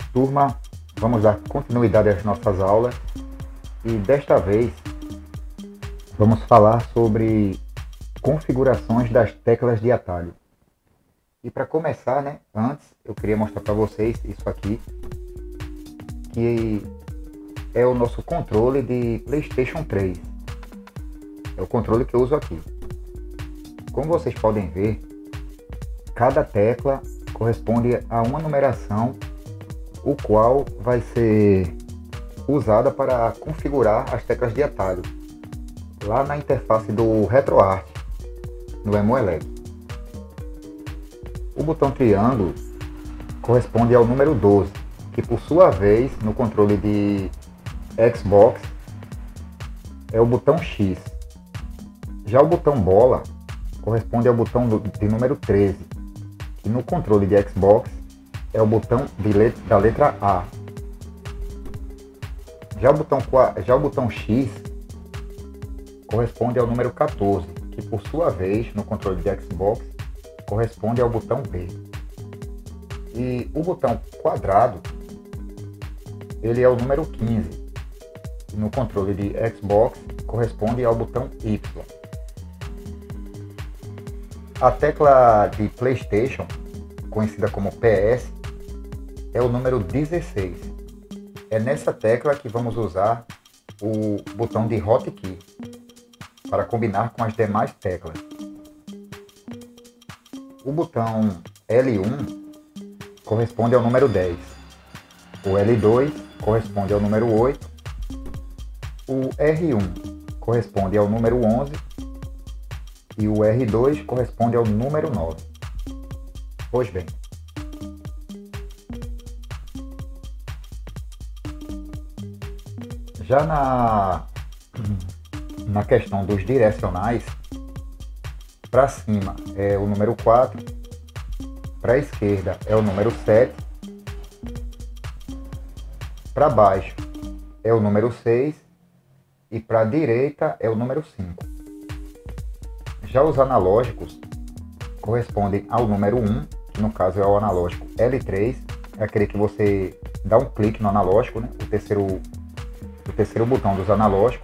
Turma, vamos dar continuidade às nossas aulas e desta vez vamos falar sobre configurações das teclas de atalho. E para começar, antes eu queria mostrar para vocês isso aqui, que é o nosso controle de PlayStation 3. É o controle que eu uso aqui. Como vocês podem ver, cada tecla corresponde a uma numeração, o qual vai ser usada para configurar as teclas de atalho lá na interface do RetroArch no EmuElec. O botão triângulo corresponde ao número 12, que por sua vez no controle de Xbox é o botão X. Já o botão bola corresponde ao botão de número 13, que no controle de Xbox é o botão da letra A. Já o botão X corresponde ao número 14, que por sua vez no controle de Xbox corresponde ao botão B. E o botão quadrado, ele é o número 15, e no controle de Xbox corresponde ao botão Y. A tecla de PlayStation, conhecida como PS, é o número 16. É nessa tecla que vamos usar o botão de Hotkey para combinar com as demais teclas. O botão L1 corresponde ao número 10. O L2 corresponde ao número 8. O R1 corresponde ao número 11. E o R2 corresponde ao número 9. Pois bem, já na questão dos direcionais, para cima é o número 4, para a esquerda é o número 7, para baixo é o número 6 e para a direita é o número 5. Já os analógicos correspondem ao número 1, que no caso é o analógico L3, é aquele que você dá um clique no analógico, o terceiro botão dos analógicos.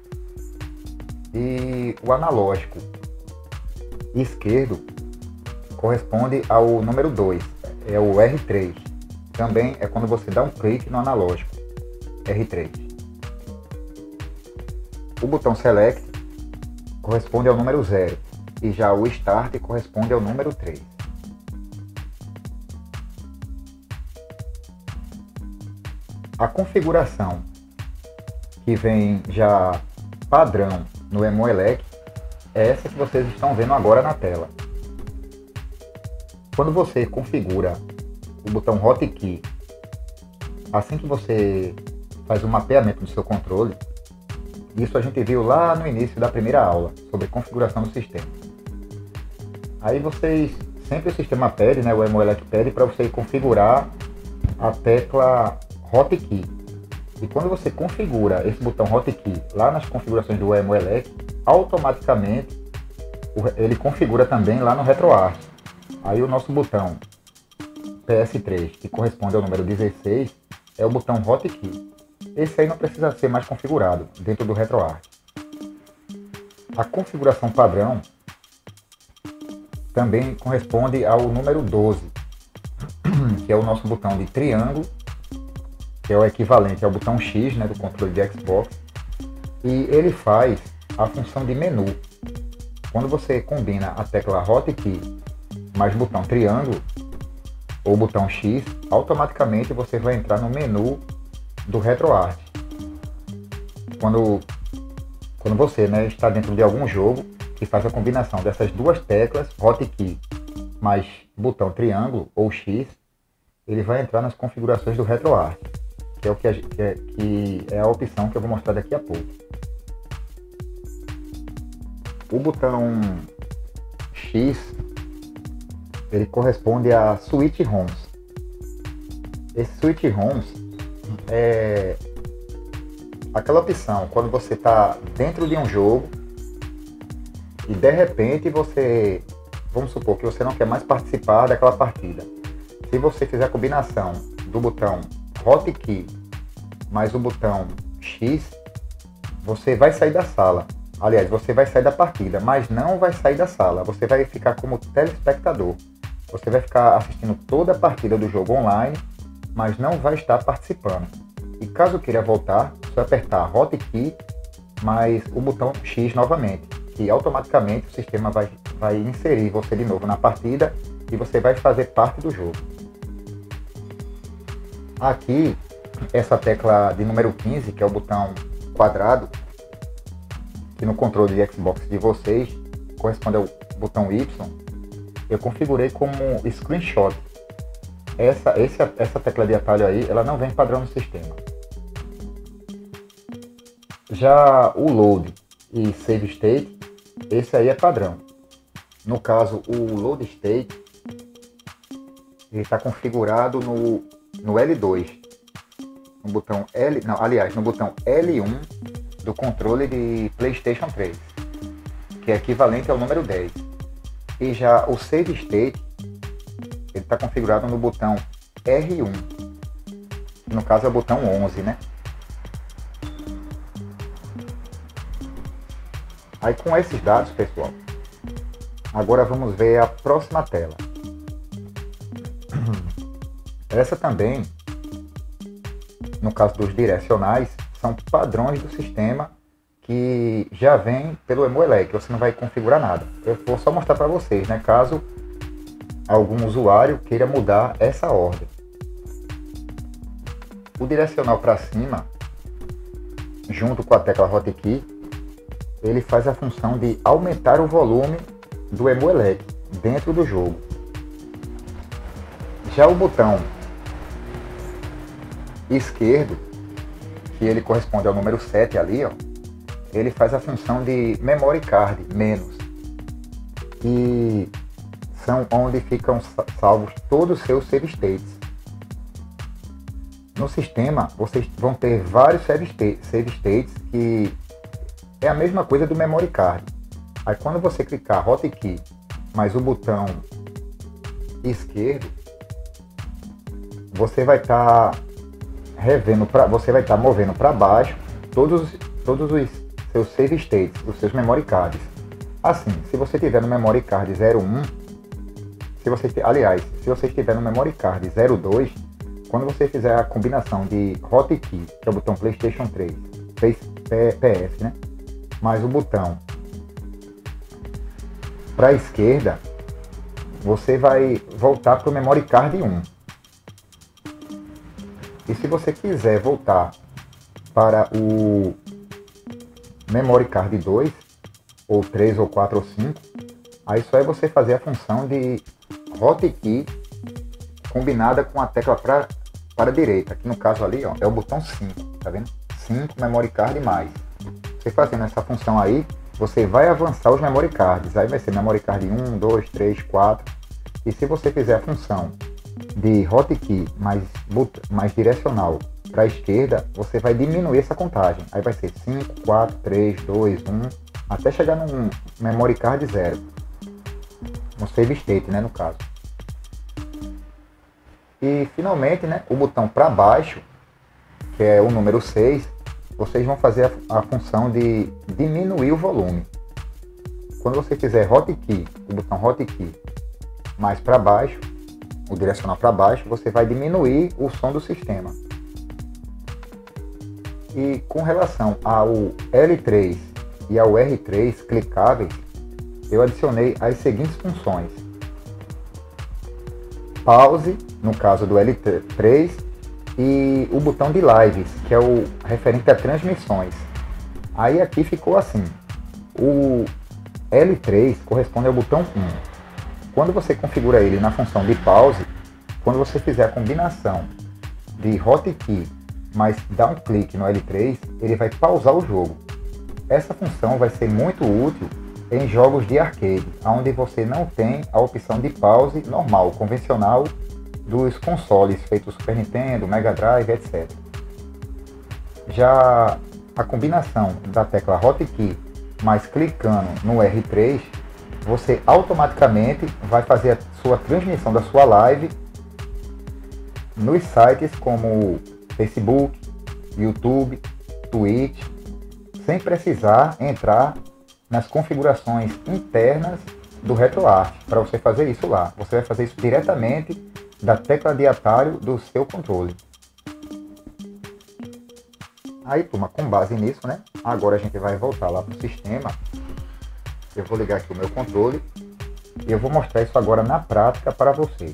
E o analógico esquerdo corresponde ao número 2, é o R3. Também é quando você dá um clique no analógico R3. O botão Select corresponde ao número 0 e já o Start corresponde ao número 3. A configuração que vem já padrão no EmuElec é essa que vocês estão vendo agora na tela. Quando você configura o botão Hotkey, assim que você faz o mapeamento do seu controle, isso a gente viu lá no início da primeira aula sobre configuração do sistema. Aí sempre o sistema pede, o EmuElec pede para você configurar a tecla Hotkey. E quando você configura esse botão Hotkey lá nas configurações do EmuElec, automaticamente ele configura também lá no RetroArch. Aí o nosso botão PS3, que corresponde ao número 16, é o botão Hotkey. Esse aí não precisa ser mais configurado dentro do RetroArch. A configuração padrão também corresponde ao número 12, que é o nosso botão de triângulo, que é o equivalente ao botão X do controle de Xbox, e ele faz a função de menu. Quando você combina a tecla Hotkey mais botão triângulo ou botão X, automaticamente você vai entrar no menu do RetroArch. Quando você está dentro de algum jogo que faz a combinação dessas duas teclas, Hotkey mais botão triângulo ou X, ele vai entrar nas configurações do RetroArch, que é a opção que eu vou mostrar daqui a pouco. O botão X, ele corresponde a Switch ROMs. Esse Switch ROMs é aquela opção quando você está dentro de um jogo e de repente vamos supor que você não quer mais participar daquela partida. Se você fizer a combinação do botão Hotkey mais o botão X, você vai sair da sala. Aliás, você vai sair da partida, mas não vai sair da sala. Você vai ficar como telespectador. Você vai ficar assistindo toda a partida do jogo online, mas não vai estar participando. E caso queira voltar, você vai apertar Hotkey mais o botão X novamente, que automaticamente o sistema vai inserir você de novo na partida e você vai fazer parte do jogo. Aqui, essa tecla de número 15, que é o botão quadrado, que no controle de Xbox de vocês corresponde ao botão Y, eu configurei como screenshot. Essa tecla de atalho aí, ela não vem padrão no sistema. Já o load e save state, esse aí é padrão. No caso, o load state, ele está configurado no L2, no botão no botão L1 do controle de PlayStation 3, que é equivalente ao número 10. E já o save state, ele está configurado no botão R1, que no caso é o botão 11, né? Aí com esses dados, pessoal, agora vamos ver a próxima tela. Essa também, no caso dos direcionais, são padrões do sistema que já vem pelo Emuelec, você não vai configurar nada. Eu vou só mostrar para vocês, né, caso algum usuário queira mudar essa ordem. O direcional para cima, junto com a tecla Hotkey, ele faz a função de aumentar o volume do Emuelec dentro do jogo. Já o botão esquerdo, que ele corresponde ao número 7 ali, ó, ele faz a função de memory card menos, que são onde ficam salvos todos os seus save states. No sistema vocês vão ter vários save states que é a mesma coisa do memory card. Aí quando você clicar Hotkey mais o botão esquerdo, você vai estar movendo para baixo todos os seus save states, os seus memory cards. Assim, se você tiver no memory card 01, se você estiver no memory card 02, quando você fizer a combinação de Hotkey, que é o botão PlayStation 3, PS, né? Mais o botão para a esquerda, você vai voltar para o memory card 1. E se você quiser voltar para o memory card 2, ou 3, ou 4, ou 5, aí só é você fazer a função de Hotkey combinada com a tecla para a direita, que no caso ali, ó, é o botão 5, tá vendo? 5 memory card mais. Você fazendo essa função aí, você vai avançar os memory cards. Aí vai ser memory card 1, 2, 3, 4. E se você fizer a função de Hotkey mais direcional para a esquerda, você vai diminuir essa contagem. Aí vai ser 5, 4, 3, 2, 1, até chegar num memory card 0. No save state, né, no caso. E finalmente, né, o botão para baixo, que é o número 6, vocês vão fazer a função de diminuir o volume. Quando você fizer Hotkey, o botão Hotkey mais para baixo, o direcional para baixo, você vai diminuir o som do sistema. E com relação ao L3 e ao R3 clicáveis, eu adicionei as seguintes funções: pause, no caso do L3, e o botão de lives, que é o referente a transmissões. Aí aqui ficou assim: o L3 corresponde ao botão 1. Quando você configura ele na função de pause, quando você fizer a combinação de Hotkey mais dar um clique no L3, ele vai pausar o jogo. Essa função vai ser muito útil em jogos de arcade, onde você não tem a opção de pause normal, convencional, dos consoles feitos Super Nintendo, Mega Drive, etc. Já a combinação da tecla Hotkey mais clicando no R3, você automaticamente vai fazer a sua transmissão da sua live nos sites como Facebook, YouTube, Twitch, sem precisar entrar nas configurações internas do RetroArch para você fazer isso lá. Você vai fazer isso diretamente da tecla de atalho do seu controle. Aí, turma, com base nisso, né? Agora a gente vai voltar lá para o sistema. Eu vou ligar aqui o meu controle e eu vou mostrar isso agora na prática para vocês.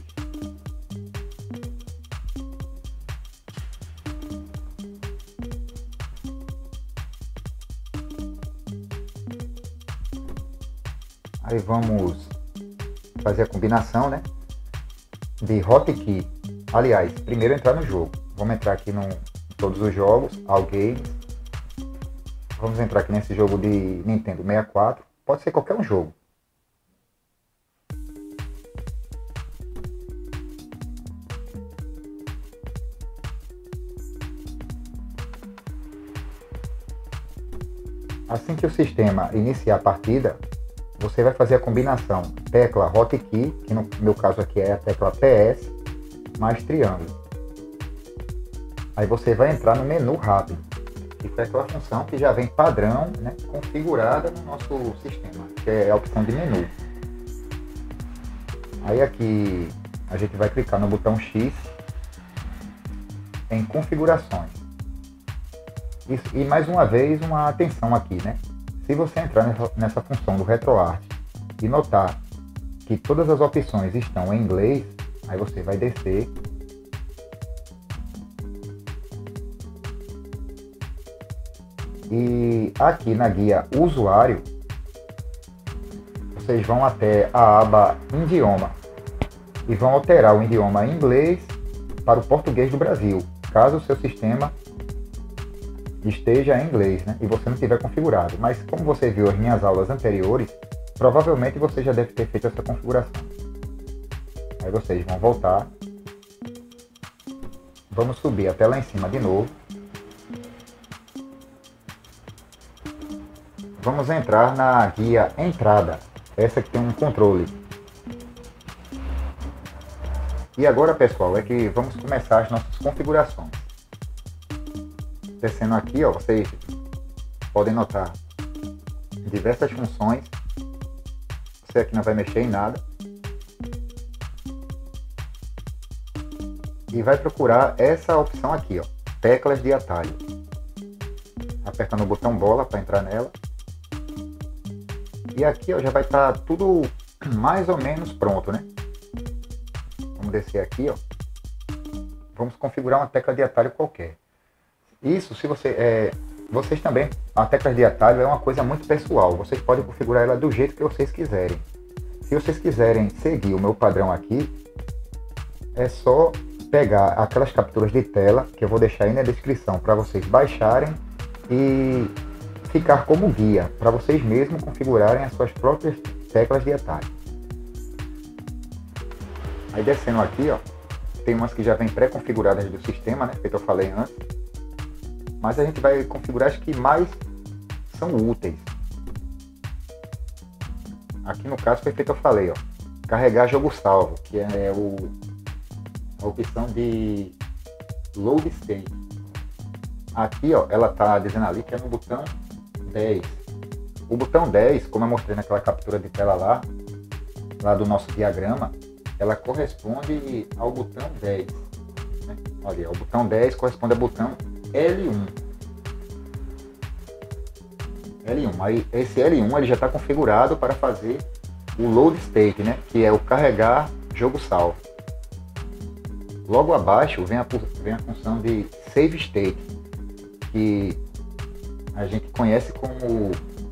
Aí vamos fazer a combinação, né, de hotkey. Aliás, primeiro entrar no jogo. Vamos entrar aqui em todos os jogos, All Games. Vamos entrar aqui nesse jogo de Nintendo 64. Pode ser qualquer um jogo. Assim que o sistema iniciar a partida, você vai fazer a combinação tecla hotkey, que no meu caso aqui é a tecla PS, mais triângulo. Aí você vai entrar no menu rápido, que foi aquela função que já vem padrão, né, configurada no nosso sistema, que é a opção de menu. Aí aqui a gente vai clicar no botão X em configurações. Isso, e mais uma vez uma atenção aqui, né? Se você entrar nessa função do RetroArch e notar que todas as opções estão em inglês, aí você vai descer e aqui na guia usuário vocês vão até a aba idioma e vão alterar o idioma inglês para o português do Brasil, caso o seu sistema esteja em inglês, né, e você não tiver configurado. Mas como você viu as minhas aulas anteriores, provavelmente você já deve ter feito essa configuração. Aí vocês vão voltar, vamos subir até lá em cima de novo, vamos entrar na guia entrada, essa que tem um controle. E agora, pessoal, é que vamos começar as nossas configurações. Descendo aqui, ó, vocês podem notar diversas funções. Você aqui não vai mexer em nada. E vai procurar essa opção aqui, ó, teclas de atalho. Apertando o botão bola para entrar nela. E aqui, ó, já vai estar tudo mais ou menos pronto, né? Vamos descer aqui, ó. Vamos configurar uma tecla de atalho qualquer. Isso, se vocês também, a tecla de atalho é uma coisa muito pessoal. Vocês podem configurar ela do jeito que vocês quiserem. Se vocês quiserem seguir o meu padrão aqui, é só pegar aquelas capturas de tela que eu vou deixar aí na descrição para vocês baixarem e ficar como guia para vocês mesmos configurarem as suas próprias teclas de atalho. Aí descendo aqui, ó, tem umas que já vêm pré-configuradas do sistema, né, que eu falei antes. Mas a gente vai configurar as que mais são úteis. Aqui no caso foi feito, eu falei, ó, carregar jogo salvo, que é a opção de load state. Aqui, ó, ela tá dizendo ali que é no botão 10. O botão 10, como eu mostrei naquela captura de tela lá do nosso diagrama, ela corresponde ao botão 10. Né? Olha, o botão 10 corresponde ao botão L1. Aí esse L1 ele já está configurado para fazer o load state, né? Que é o carregar jogo salvo. Logo abaixo vem a função de save state, que a gente conhece como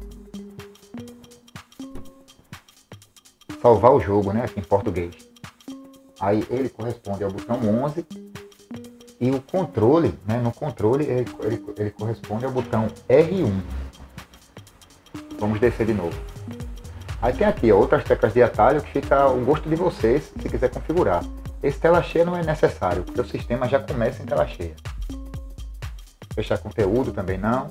salvar o jogo, né? Aqui em português. Aí ele corresponde ao botão 11. E o controle, né, no controle ele corresponde ao botão R1. Vamos descer de novo. Aí tem aqui ó, outras teclas de atalho que fica ao gosto de vocês se quiser configurar. Esse tela cheia não é necessário, porque o sistema já começa em tela cheia. Fechar conteúdo também não.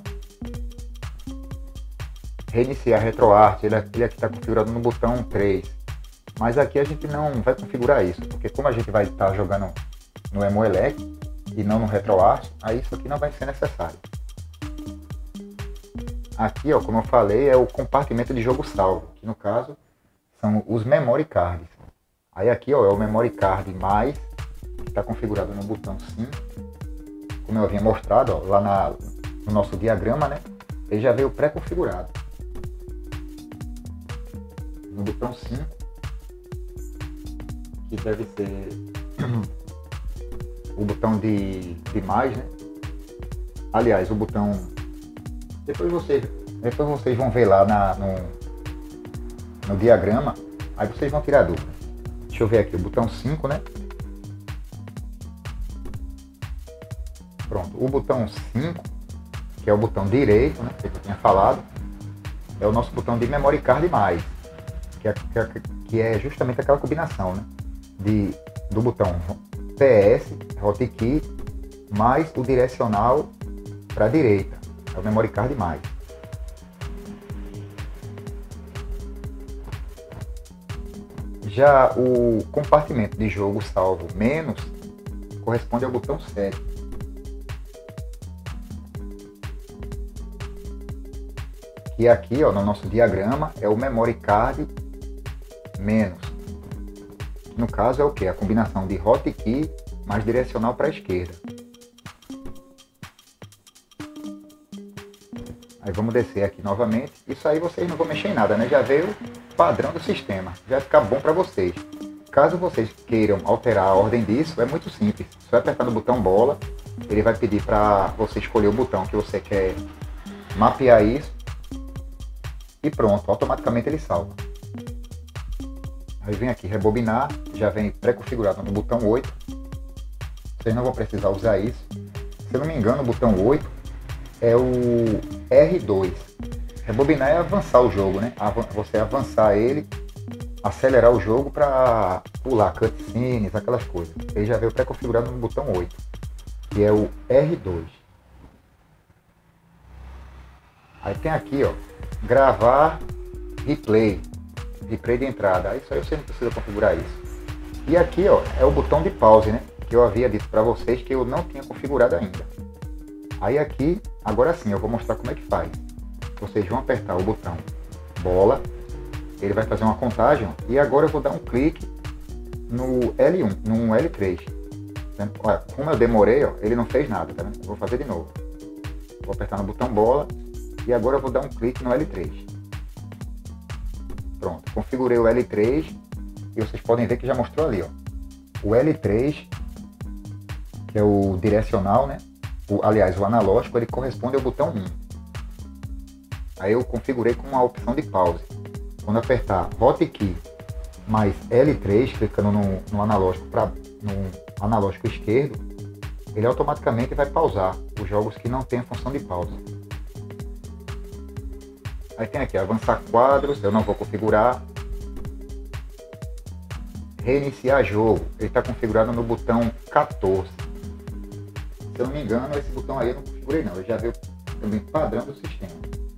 Reiniciar RetroArch, ele aqui está configurado no botão 3. Mas aqui a gente não vai configurar isso, porque como a gente vai estar jogando no Emuelec e não no RetroArch, aí isso aqui não vai ser necessário. Aqui, ó, como eu falei, é o compartimento de jogo salvo, que no caso são os memory cards. Aí aqui, ó, é o memory card mais, que está configurado no botão 5, como eu havia mostrado, ó, lá no nosso diagrama, né? Ele já veio pré-configurado. No botão 5, que deve ser o botão de mais, né? Aliás, o botão... Depois vocês vão ver lá no diagrama, aí vocês vão tirar dúvida. Deixa eu ver aqui, o botão 5, né? Pronto, o botão 5, que é o botão direito, né? Que eu tinha falado, é o nosso botão de Memory Card mais, que é justamente aquela combinação, né? Do botão PS, Hotkey, mais o direcional para a direita. É o Memory Card mais. Já o compartimento de jogo salvo menos corresponde ao botão 7. Que aqui, ó, no nosso diagrama é o Memory Card menos. No caso é o que? A combinação de Hotkey mais direcional para a esquerda. Aí vamos descer aqui novamente. Isso aí vocês não vão mexer em nada, né? Já veio o padrão do sistema. Já vai ficar bom para vocês. Caso vocês queiram alterar a ordem disso, é muito simples. Só apertar no botão bola, ele vai pedir para você escolher o botão que você quer mapear isso. E pronto, automaticamente ele salva. Aí vem aqui rebobinar, já vem pré-configurado no botão 8. Vocês não vão precisar usar isso. Se eu não me engano, o botão 8 é o R2. Rebobinar é avançar o jogo, né? Você avançar ele, acelerar o jogo para pular cutscenes, aquelas coisas. Ele já veio pré-configurado no botão 8, que é o R2. Aí tem aqui, ó, gravar replay de entrada. Aí só você não precisa configurar isso. E aqui, ó, é o botão de pause, né? Que eu havia dito para vocês que eu não tinha configurado ainda. Aí aqui, agora sim, eu vou mostrar como é que faz. Vocês vão apertar o botão bola, ele vai fazer uma contagem, ó, e agora eu vou dar um clique no L1, no L3. Olha, como eu demorei, ó, ele não fez nada, tá vendo? Eu vou fazer de novo. Vou apertar no botão bola e agora eu vou dar um clique no L3. Pronto, configurei o L3 e vocês podem ver que já mostrou ali, ó. O L3, que é o direcional, né? Aliás, o analógico, ele corresponde ao botão 1. Aí eu configurei com a opção de pause. Quando apertar Hotkey mais L3, clicando no analógico no analógico esquerdo, ele automaticamente vai pausar os jogos que não tem a função de pausa. Aí tem aqui, avançar quadros, eu não vou configurar. Reiniciar jogo, ele está configurado no botão 14. Se eu não me engano, esse botão aí eu não configurei não, ele já veio também padrão do sistema.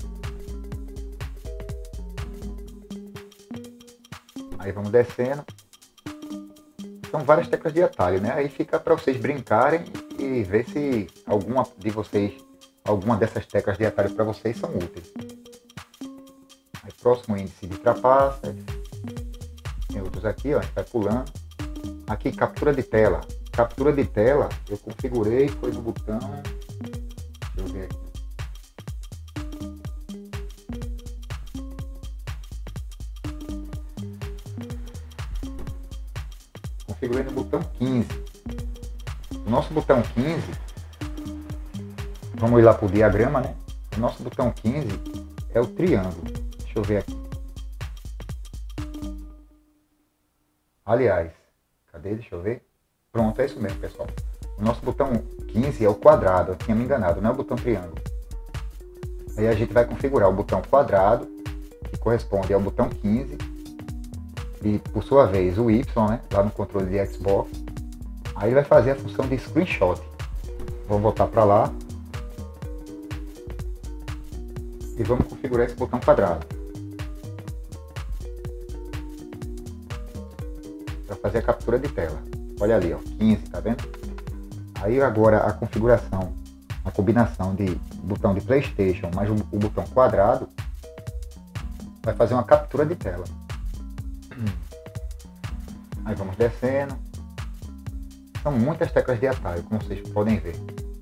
Aí vamos descendo. São várias teclas de atalho, né? Aí fica para vocês brincarem e ver se alguma dessas teclas de atalho para vocês são úteis. Aí próximo índice de trapaça. Tem outros aqui, ó, a gente vai pulando. Aqui captura de tela. Captura de tela eu configurei, foi no botão, deixa eu ver aqui. Configurei no botão 15. O nosso botão 15, vamos ir lá para o diagrama, né? O nosso botão 15 é o triângulo. Deixa eu ver aqui. Aliás, cadê? Deixa eu ver. Pronto, é isso mesmo, pessoal. O nosso botão 15 é o quadrado, eu tinha me enganado, não é o botão triângulo. Aí a gente vai configurar o botão quadrado, que corresponde ao botão 15, e por sua vez o Y, né, lá no controle de Xbox. Aí ele vai fazer a função de screenshot. Vamos voltar para lá. E vamos configurar esse botão quadrado. Para fazer a captura de tela. Olha ali, ó, 15, tá vendo? Aí agora a configuração, a combinação de botão de PlayStation mais o botão quadrado vai fazer uma captura de tela. Aí vamos descendo. São muitas teclas de atalho, como vocês podem ver.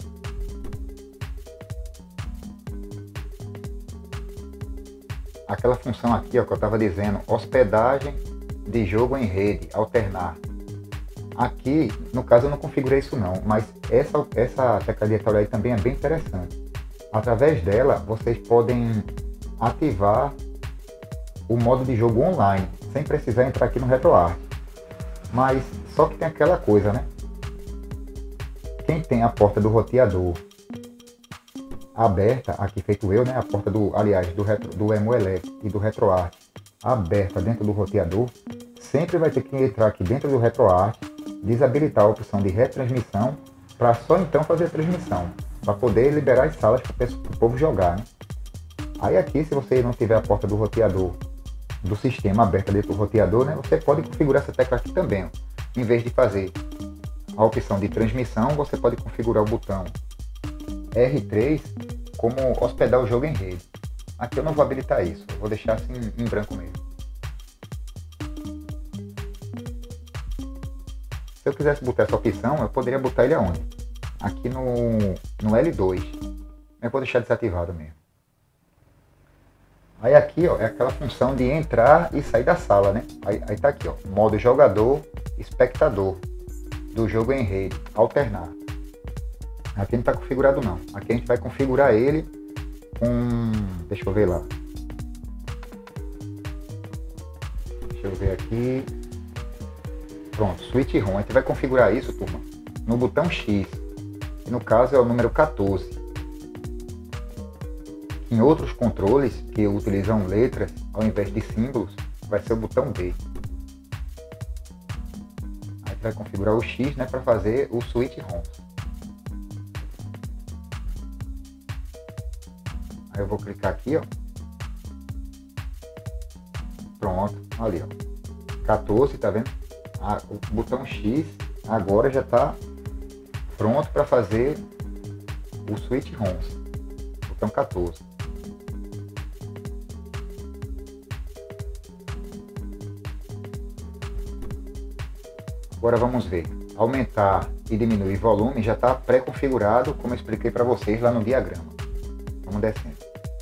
Aquela função aqui, ó, que eu estava dizendo, hospedagem de jogo em rede, alternar. Aqui, no caso, eu não configurei isso não, mas essa tecla de atalho aí também é bem interessante. Através dela, vocês podem ativar o modo de jogo online, sem precisar entrar aqui no RetroArch. Mas só que tem aquela coisa, né? Quem tem a porta do roteador aberta, aqui feito eu, né? A porta do Emuelec e do RetroArch aberta dentro do roteador, sempre vai ter que entrar aqui dentro do RetroArch, desabilitar a opção de retransmissão, para só então fazer a transmissão, para poder liberar as salas para o povo jogar, né? Aí aqui, se você não tiver a porta do roteador do sistema aberta dentro do roteador, né, você pode configurar essa tecla aqui também, ó. Em vez de fazer a opção de transmissão, você pode configurar o botão R3 como hospedar o jogo em rede. Aqui eu não vou habilitar isso, eu vou deixar assim em branco mesmo. Se eu quisesse botar essa opção, eu poderia botar ele aonde? Aqui no L2. Eu vou deixar desativado mesmo. Aí aqui, ó, é aquela função de entrar e sair da sala, né? Aí tá aqui, ó, modo jogador, espectador do jogo em rede, alternar. Aqui não está configurado não. Aqui a gente vai configurar ele com... Deixa eu ver lá. Deixa eu ver aqui. Pronto, Switch ROM. A gente vai configurar isso, turma, no botão X. Que no caso é o número 14. Em outros controles que utilizam letras ao invés de símbolos, vai ser o botão B. Aí a gente vai configurar o X, né, para fazer o Switch ROM. Aí eu vou clicar aqui, ó. Pronto, ali, ó. 14, tá vendo? O botão X agora já está pronto para fazer o Switch ROMs. Botão 14. Agora vamos ver. Aumentar e diminuir volume já está pré-configurado, como eu expliquei para vocês lá no diagrama. Vamos descendo.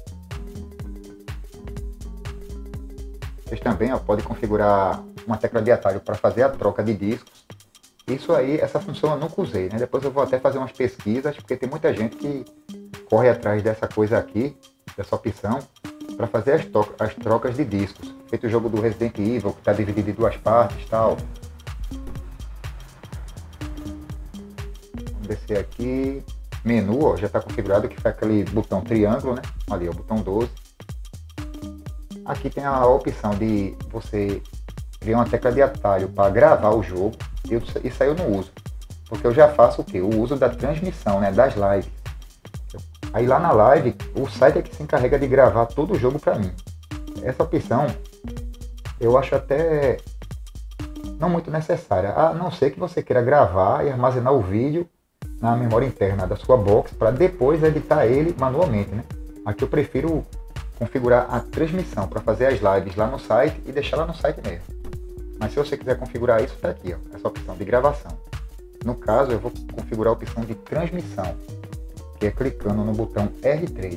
Vocês também, ó, podem configurar uma tecla de atalho para fazer a troca de discos. Isso aí, essa função eu nunca usei, né? Depois eu vou até fazer umas pesquisas, porque tem muita gente que corre atrás dessa coisa aqui, dessa opção, para fazer as trocas de discos. Feito o jogo do Resident Evil, que está dividido em duas partes e tal. Vamos descer aqui. Menu, ó, já está configurado, que foi aquele botão triângulo, né? Ali, ó, o botão 12. Aqui tem a opção de você criar uma tecla de atalho para gravar o jogo. Isso aí eu não uso, porque eu já faço o quê? O uso da transmissão, né? Das lives. Aí lá na live, o site é que se encarrega de gravar todo o jogo para mim. Essa opção eu acho até não muito necessária, a não ser que você queira gravar e armazenar o vídeo na memória interna da sua box para depois editar ele manualmente, né? Aqui eu prefiro configurar a transmissão para fazer as lives lá no site e deixar lá no site mesmo. Mas se você quiser configurar isso, está aqui, ó, essa opção de gravação. No caso, eu vou configurar a opção de transmissão, que é clicando no botão R3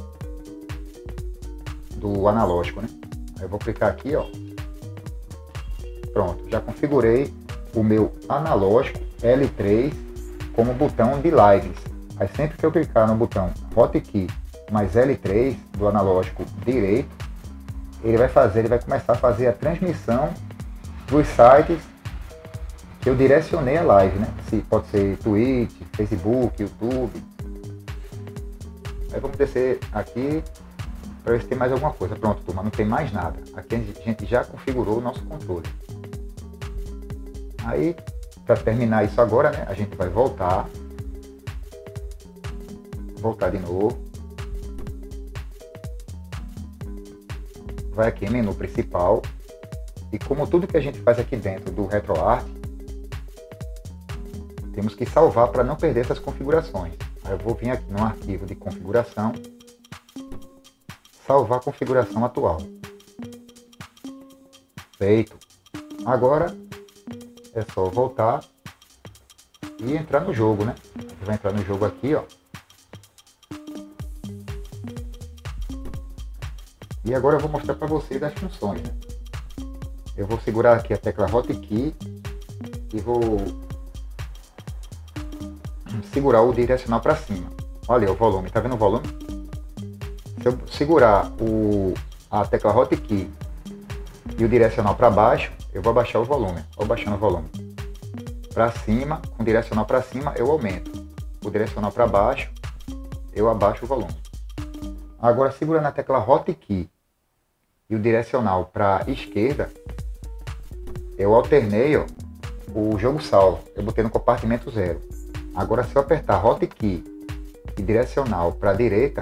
do analógico, né? Aí eu vou clicar aqui, ó. Pronto, já configurei o meu analógico L3 como botão de lives. Aí sempre que eu clicar no botão Hotkey mais L3 do analógico direito, ele vai começar a fazer a transmissão dos sites que eu direcionei a live, né? Pode ser Twitch, Facebook, YouTube. Aí vamos descer aqui para ver se tem mais alguma coisa. Pronto, turma, não tem mais nada. Aqui a gente já configurou o nosso controle. Aí, para terminar isso agora, né? A gente vai voltar de novo. Vai aqui em menu principal. E como tudo que a gente faz aqui dentro do RetroArch temos que salvar para não perder essas configurações. Aí eu vou vir aqui no arquivo de configuração, salvar a configuração atual. Feito. Agora é só voltar e entrar no jogo, né? A gente vai entrar no jogo aqui, ó. E agora eu vou mostrar para vocês as funções, né? Eu vou segurar aqui a tecla Hotkey e vou segurar o direcional para cima. Olha o volume, tá vendo o volume? Se eu segurar a tecla Hotkey e o direcional para baixo, eu vou abaixar o volume. Vou baixando o volume. Para cima, com o direcional para cima, eu aumento. O direcional para baixo, eu abaixo o volume. Agora, segurando a tecla Hotkey e o direcional para esquerda, eu alternei, ó, o jogo salvo. Eu botei no compartimento 0. Agora, se eu apertar Hotkey e direcional para a direita,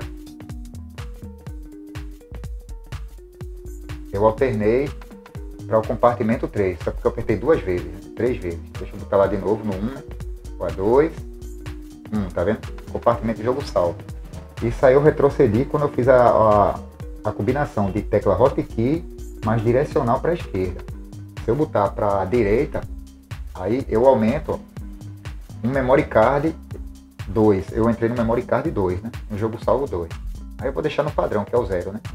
eu alternei para o compartimento 3, só porque eu apertei 2 vezes, 3 vezes. Deixa eu botar lá de novo no 1, a 2, 1, tá vendo? Compartimento de jogo salvo. Isso aí eu retrocedi quando eu fiz a combinação de tecla Hotkey mais direcional para a esquerda. Se eu botar para a direita, aí eu aumento, ó, um memory card 2. Eu entrei no memory card 2, né? No jogo salvo 2. Aí eu vou deixar no padrão, que é o 0, né?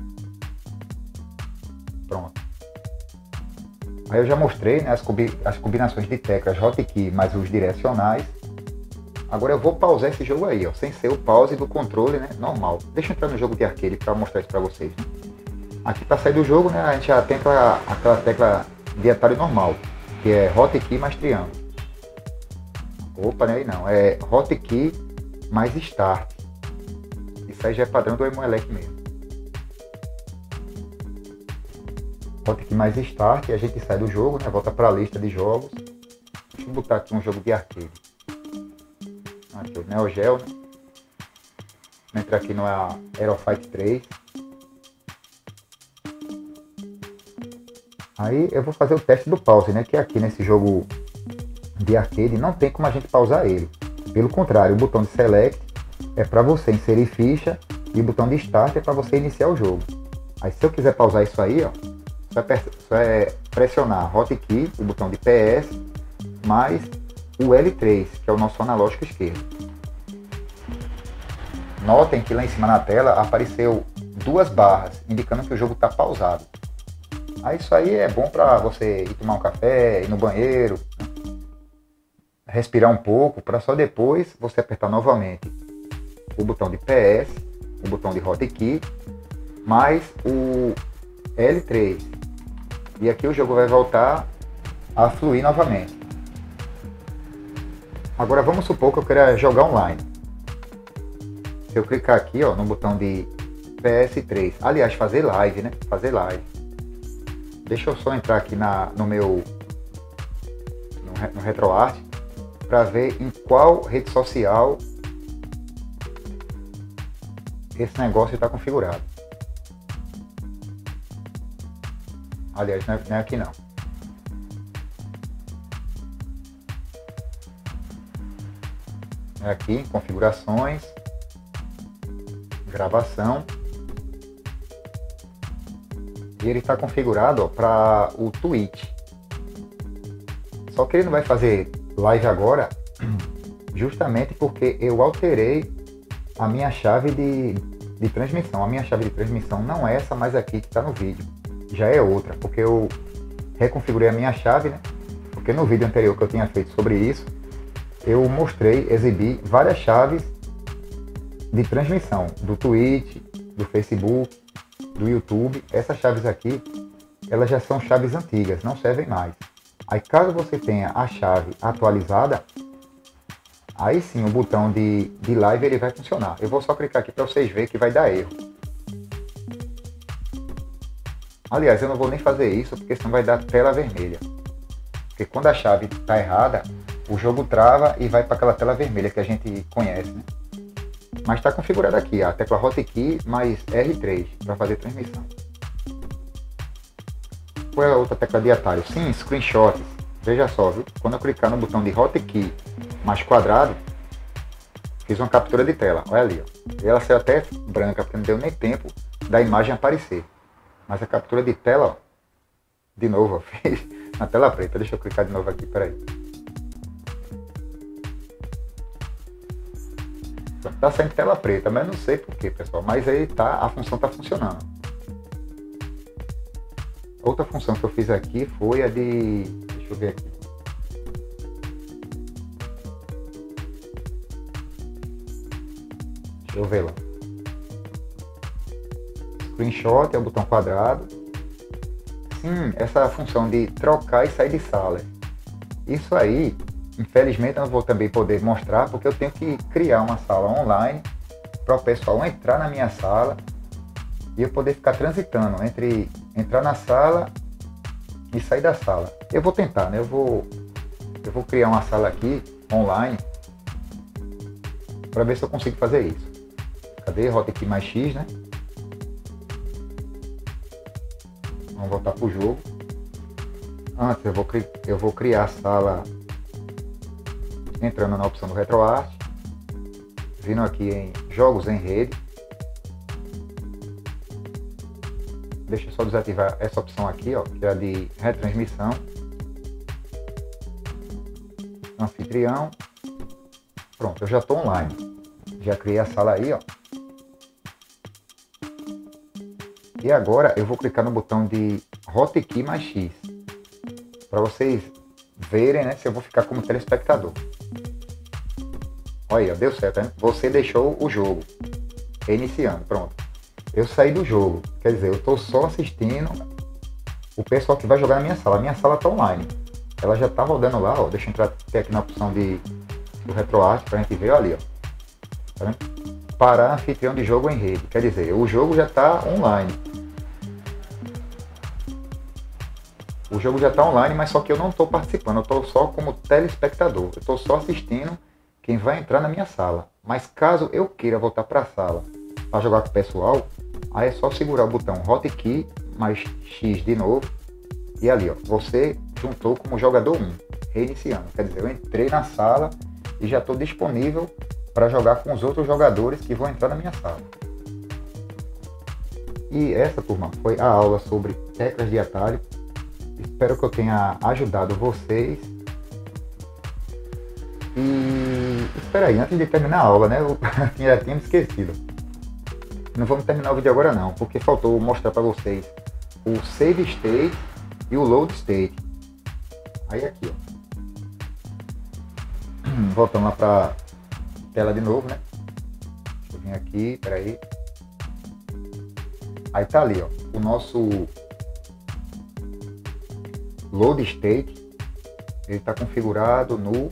Pronto. Aí eu já mostrei, né, as combinações de teclas Hotkey mais os direcionais. Agora eu vou pausar esse jogo aí, ó, sem ser o pause do controle, né, normal. Deixa eu entrar no jogo de arcade para mostrar isso para vocês, né? Aqui para sair do jogo, né, a gente já tem aquela tecla de atalho normal, que é Hotkey mais triângulo. Opa, né, aí não, é Hotkey mais Start. Isso aí já é padrão do Emuelec mesmo. Hotkey mais Start e a gente sai do jogo, né? Volta para a lista de jogos. Deixa eu botar aqui um jogo de arcade. Aqui o Neo Geo, né? Vou entrar aqui no Aerofight 3. Aí eu vou fazer o teste do pause, né? Que aqui nesse jogo de arcade não tem como a gente pausar ele. Pelo contrário, o botão de Select é para você inserir ficha e o botão de Start é para você iniciar o jogo. Aí se eu quiser pausar isso aí, ó, só é pressionar Hotkey, o botão de PS, mais o L3, que é o nosso analógico esquerdo. Notem que lá em cima na tela apareceu 2 barras, indicando que o jogo está pausado. Aí isso aí é bom para você ir tomar um café, ir no banheiro, né? Respirar um pouco, para só depois você apertar novamente o botão de PS, o botão de Hotkey, mais o L3. E aqui o jogo vai voltar a fluir novamente. Agora vamos supor que eu queira jogar online. Se eu clicar aqui, ó, no botão de PS3, aliás, fazer live, né? Fazer live. Deixa eu só entrar aqui no RetroArch para ver em qual rede social esse negócio está configurado. Aliás, não é aqui não. É aqui em configurações, gravação. E ele está configurado para o Twitch. Só que ele não vai fazer live agora, justamente porque eu alterei a minha chave de transmissão. A minha chave de transmissão não é essa mais aqui que está no vídeo. Já é outra, porque eu reconfigurei a minha chave, né? Porque no vídeo anterior que eu tinha feito sobre isso, eu mostrei, exibi várias chaves de transmissão do Twitch, do Facebook, do YouTube. Essas chaves aqui, elas já são chaves antigas, não servem mais. Aí caso você tenha a chave atualizada, aí sim o botão de live ele vai funcionar. Eu vou só clicar aqui para vocês verem que vai dar erro. Aliás, eu não vou nem fazer isso, porque senão vai dar tela vermelha. Porque quando a chave está errada, o jogo trava e vai para aquela tela vermelha que a gente conhece, né? Mas está configurado aqui, a tecla Hotkey mais R3 para fazer transmissão. Qual é a outra tecla de atalho? Sim, screenshots. Veja só, viu? Quando eu clicar no botão de Hotkey mais quadrado, fiz uma captura de tela, olha ali, ó. E ela saiu até branca, porque não deu nem tempo da imagem aparecer. Mas a captura de tela, ó, de novo, ó, fez na tela preta. Deixa eu clicar de novo aqui, peraí. Tá saindo tela preta, mas não sei porquê, pessoal. Mas aí tá, a função tá funcionando. Outra função que eu fiz aqui foi a de... Deixa eu ver aqui. Deixa eu ver lá. Screenshot é o botão quadrado. Sim, essa função de trocar e sair de sala. Isso aí, infelizmente, eu não vou também poder mostrar, porque eu tenho que criar uma sala online para o pessoal entrar na minha sala e eu poder ficar transitando entre entrar na sala e sair da sala. Eu vou tentar, né? Eu vou criar uma sala aqui online para ver se eu consigo fazer isso. Cadê? Hotkey mais X, né? Vamos voltar para o jogo. Antes eu vou criar a sala entrando na opção do RetroArch, vindo aqui em Jogos em Rede. Deixa eu só desativar essa opção aqui, ó, que é a de retransmissão. Anfitrião. Pronto, eu já estou online. Já criei a sala aí, ó. E agora eu vou clicar no botão de Hotkey mais X, para vocês verem, né, se eu vou ficar como telespectador. Olha aí, ó, deu certo, né? Você deixou o jogo. Reiniciando, pronto. Eu saí do jogo, quer dizer, eu estou só assistindo o pessoal que vai jogar na minha sala. A minha sala está online. Ela já está rodando lá, ó. Deixa eu entrar aqui na opção do RetroArch para a gente ver, ó, ali, ó. Tá vendo? Parar anfitrião de jogo em rede. Quer dizer, o jogo já está online. O jogo já está online, mas só que eu não estou participando. Eu estou só como telespectador. Eu estou só assistindo quem vai entrar na minha sala. Mas caso eu queira voltar para a sala para jogar com o pessoal, aí é só segurar o botão Hotkey mais X de novo. E ali, ó, você juntou como jogador 1, reiniciando. Quer dizer, eu entrei na sala e já estou disponível para jogar com os outros jogadores que vão entrar na minha sala. E essa, turma, foi a aula sobre teclas de atalho. Espero que eu tenha ajudado vocês. E espera aí, antes de terminar a aula, né? Eu já tinha me esquecido. Não vamos terminar o vídeo agora não, porque faltou mostrar para vocês o Save State e o Load State. Aí aqui, ó. Voltando lá para tela de novo, né? Deixa eu vir aqui, peraí. Aí tá ali, ó, o nosso Load State. Ele está configurado no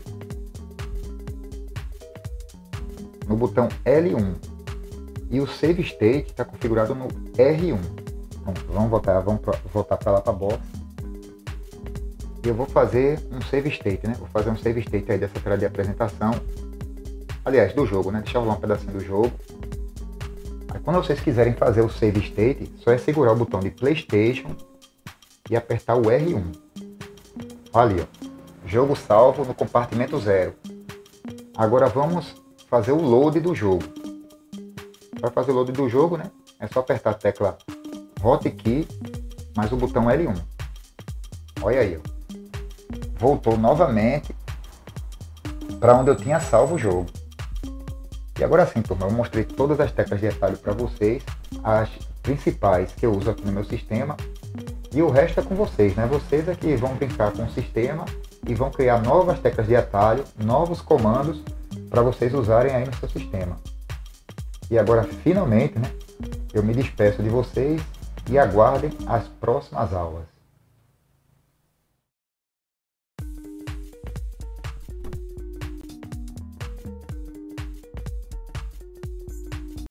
botão L1 e o Save State está configurado no R1. Pronto, vamos voltar para lá para a box. E eu vou fazer um Save State, né? Vou fazer um Save State aí dessa tela de apresentação. Aliás, do jogo, né? Deixa eu rolar um pedacinho do jogo. Aí, quando vocês quiserem fazer o Save State, só é segurar o botão de PlayStation e apertar o R1. Ali, ó. Jogo salvo no compartimento 0. Agora vamos fazer o load do jogo. Para fazer o load do jogo, né? É só apertar a tecla Hotkey mais o botão L1. Olha aí, ó. Voltou novamente para onde eu tinha salvo o jogo. E agora sim, turma, eu mostrei todas as teclas de atalho para vocês, as principais que eu uso aqui no meu sistema, e o resto é com vocês, né? Vocês é que vão brincar com o sistema e vão criar novas teclas de atalho, novos comandos para vocês usarem aí no seu sistema. E agora, finalmente, né, eu me despeço de vocês e aguardem as próximas aulas.